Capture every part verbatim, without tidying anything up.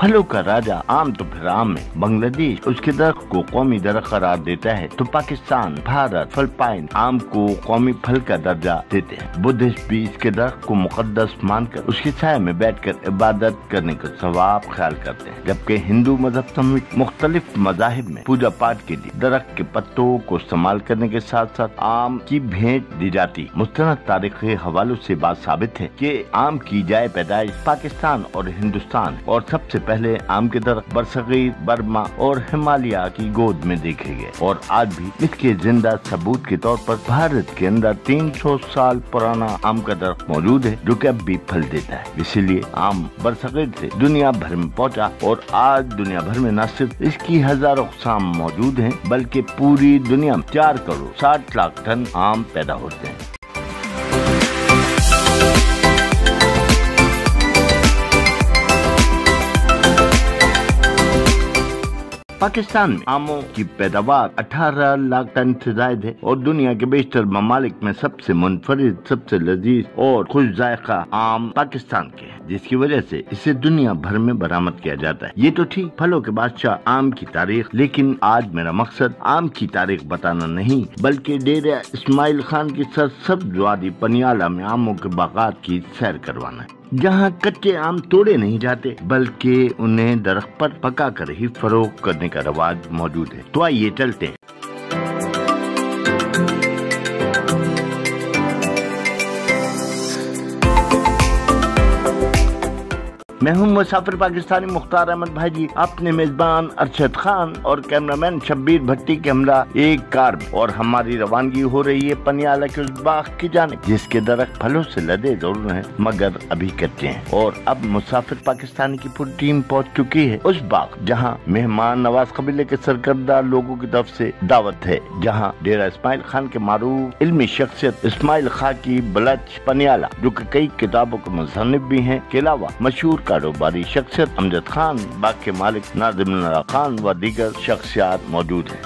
फलों का राजा आम तो फिर आम है। बांग्लादेश उसके दरख्त को कौमी दरख्त करार देता है तो पाकिस्तान, भारत, फिलिपाइन आम को कौमी फल का दर्जा देते हैं। बुद्धिस्ट भी इसके दरख्त को मुकद्दस मानकर उसके छाया में बैठकर इबादत करने का सवाब ख्याल करते हैं, जबकि हिंदू मजहब समेत मुख्तलिफ मजाहिब में पूजा पाठ के लिए दरख्त के पत्तों को इस्तेमाल करने के साथ साथ आम की भेंट दी जाती। मुस्तनद तारीखी हवालों से बात साबित है कि आम की जाए पैदाइश पाकिस्तान और हिंदुस्तान और सबसे पहले आम के दरख्त बरसगीर, बर्मा और हिमालय की गोद में देखे गए और आज भी इसके जिंदा सबूत के तौर पर भारत के अंदर तीन सौ साल पुराना आम का दरख्त मौजूद है जो कि अब भी फल देता है। इसीलिए आम बरसगीर से दुनिया भर में पहुंचा और आज दुनिया भर में न सिर्फ इसकी हजारों अक़साम मौजूद हैं बल्कि पूरी दुनिया में चार करोड़ साठ लाख टन आम पैदा होते हैं। पाकिस्तान में आमों की पैदावार अठारह लाख टन से ज्यादा है और दुनिया के बेशतर ममालिक में सबसे मुनफरिद, सबसे लजीज और खुश जायका आम पाकिस्तान के है, जिसकी वजह से इसे दुनिया भर में बरामद किया जाता है। ये तो ठीक फलों के बादशाह आम की तारीख, लेकिन आज मेरा मकसद आम की तारीख बताना नहीं बल्कि डेरा इस्माइल खान की सरसब्ज वादी पनियाला में आमों के बागात की सैर करवाना है, जहाँ कच्चे आम तोड़े नहीं जाते बल्कि उन्हें दरख्त पर पका कर ही फरोख्त करने का रवाज मौजूद है। तो आइए चलते हैं। मैं हूं मुसाफिर पाकिस्तानी मुख्तार अहमद भाई जी, अपने मेजबान अरशद खान और कैमरामैन शब्बीर भट्टी के हमरा एक कार में, और हमारी रवानगी हो रही है पनियाला के उस बाग की जानिब जिसके दरख्त फलों से लदे जरूर हैं मगर अभी कच्चे हैं। और अब मुसाफिर पाकिस्तानी की पूरी टीम पहुंच चुकी है उस बाग जहां मेहमान नवाज कबीले के सरकर्दा लोगों की तरफ से दावत है, जहां डेरा इस्माइल खान के मारूफ इल्मी शख्सियत इस्माइल खां की बलच पनियाला जो कि कई किताबों के मुसन्निफ भी हैं के अलावा मशहूर कारोबारी शख्सियत अमजद खान, बाग के मालिक नाज़िमुल्लाह खान व दीगर शख्सियात मौजूद हैं।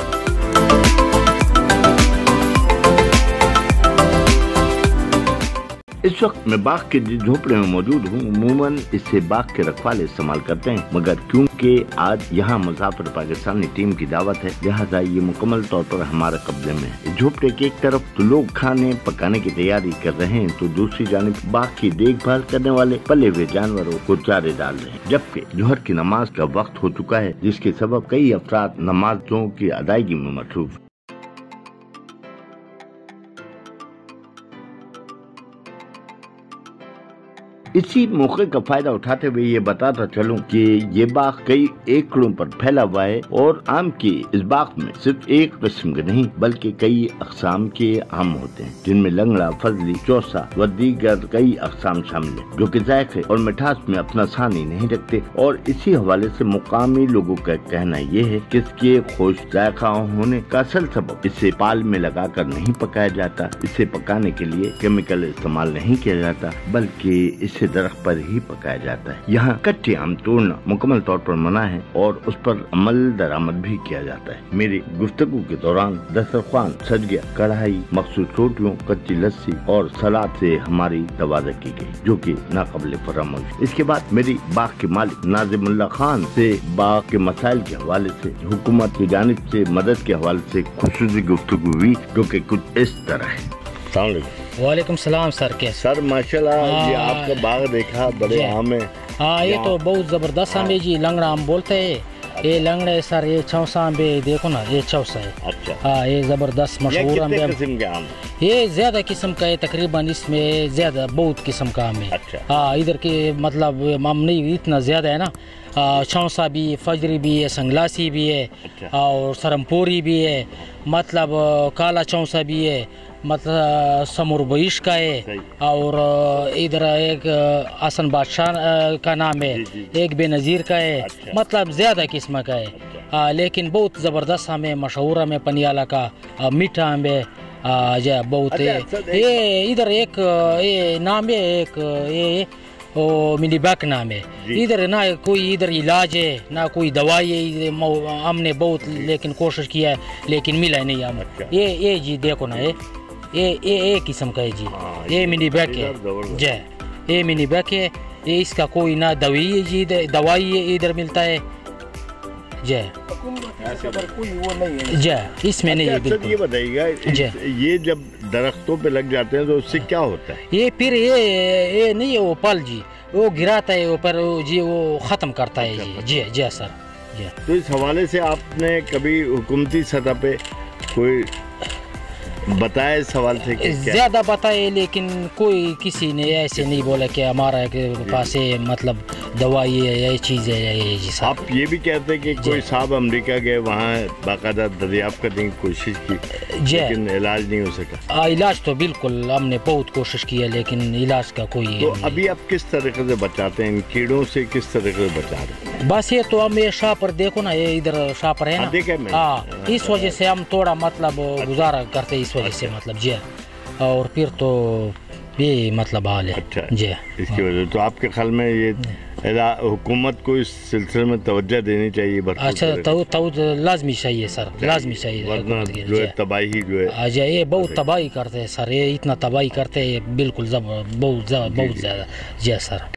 इस वक्त मैं बाग के जिस झोपड़े में मौजूद हूँ अमूमन इसे बाग के रखवाले इस्तेमाल करते हैं, मगर क्योंकि आज यहाँ मुसाफिर पाकिस्तानी टीम की दावत है लिहाजा ये मुकम्मल तौर पर हमारे कब्जे में है। इस झोपड़े की एक तरफ तो लोग खाने पकाने की तैयारी कर रहे हैं तो दूसरी जानिब बाग की देखभाल करने वाले पले हुए जानवरों को चारे डाल रहे हैं, जबकि जोहर की नमाज का वक्त हो चुका है जिसके सबब कई अफराद नमाजों की अदायगी में मसरूफ। इसी मौके का फायदा उठाते हुए ये बताता चलूं कि ये बाग कई एकड़ों पर फैला हुआ है और आम के इस बाग में सिर्फ एक किस्म के नहीं बल्कि कई अकसाम के आम होते हैं जिनमें लंगड़ा, फजली, चौसा व दीगर कई अकसाम शामिल है जो कि जायके और मिठास में अपना सानी नहीं रखते। और इसी हवाले से मुकामी लोगों का कहना ये है कि इसके खुश जायका होने का असल सबब इसे पाल में लगा कर नहीं पकाया जाता, इसे पकाने के लिए केमिकल इस्तेमाल नहीं किया जाता बल्कि इसे दरख्त पर ही पकाया जाता है। यहाँ कच्चे आम तोड़ना मुकम्मल तौर पर मना है और उस पर अमल दरामद भी किया जाता है। मेरी गुफ्तगू के दौरान दस्तरख्वान सज गया, कढ़ाई, मखसूस रोटियों, कच्ची लस्सी और सलाद से हमारी तवाज़ा की गई जो कि नाक़ाबिल फरामोश। इसके बाद मेरी बाग के मालिक नाज़िमुल्लाह खान से बाग के मसाइल के हवाले से, हुकूमत की जानिब से मदद के हवाले से खुसूसी गुफ्तगू हुई जो कि कुछ इस तरह है। वालेकुम सलाम सर, कैसे सर? माशाल्लाह, ये आपका बाग देखा, बड़े आम है। हाँ, ये तो बहुत जबरदस्त आम है जी, लंगड़ा आम बोलते हैं। ये लंगड़ा है सर, ये चौसा आम है, देखो ना ये चौसा है। अच्छा। हाँ, ये जबरदस्त मशहूर आम है। किस्म के आम? ये ज्यादा किस्म का है, तकरीबन इसमें ज्यादा बहुत किस्म का आम है। अच्छा। हाँ, इधर के मतलब आम नहीं इतना ज्यादा है ना, चौसा भी, फजरी भी है, संगलासी भी है। अच्छा। और सरमपुरी भी है, मतलब काला चौसा भी है, मतलब समूर बईश का है। और इधर एक आसन बादशाह का नाम है, एक बेनज़ीर का है। अच्छा। मतलब ज़्यादा किस्म का है। अच्छा। आ, लेकिन बहुत ज़बरदस्त आम है, मशहूर आम है पनियाला का, मीठा आम है, जो बहुत है। ये इधर एक ये नाम है, एक ये ओ मिनी बैक नाम है। इधर ना कोई इधर इलाज है ना कोई दवाई है, हमने बहुत लेकिन कोशिश किया है लेकिन मिला नहीं आम। ये ये जी देखो ना, ये ये ये एक किस्म का है जी। ये मिनी बैक है जी, ये मिनी बैक है। یہ اس کا کوئی نہ دوائی جی دوائی ادھر ملتا ہے جی جی اس میں نہیں ہے بالکل. یہ بتائیے گا یہ جب درختوں پہ لگ جاتے ہیں تو اس سے کیا ہوتا ہے؟ یہ پھر یہ یہ نہیں ہے وہ پل جی وہ گراتا ہے اوپر جی وہ ختم کرتا ہے جی جی جی سر جی. تو اس حوالے سے آپ نے کبھی حکومتی سطح پہ کوئی بتایا اس سوال سے؟ زیادہ بتائے لیکن کوئی کسی نے ایسے نہیں بولا کہ ہمارا پاس مطلب دوائی ہے یہ چیز ہے جی سر. آپ یہ بھی کہتے ہیں کہ کوئی صاحب امریکہ گئے وہاں باقاعدہ دریافت کرنے کی کوشش کی لیکن علاج نہیں ہو سکا؟ علاج تو بالکل ہم نے بہت کوشش کی ہے لیکن علاج کا کوئی. تو ابھی آپ کس طریقے سے بچاتے ہیں ان کیڑوں سے؟ کس طریقے سے بچا رہے ہیں؟ بس یہ تو ہم یہ شاپر دیکھو نا یہ ادھر شاپر ہے نا ہاں اس وجہ سے ہم تھوڑا مطلب گزارا کرتے اس وجہ سے مطلب جی. اور پھر تو یہ مطلب حال ہے. اچھا جی اس کی وجہ تو آپ کے خیال میں یہ حکومت کو اس سلسلے میں توجہ دینی چاہیے؟ اچھا تو لازمی چاہیے سر لازمی چاہیے جو ہے تباہی جو ہے یہ بہت تباہی کرتے ہیں سر یہ اتنا تباہی کرتے ہیں بالکل بہت بہت زیادہ جی سر.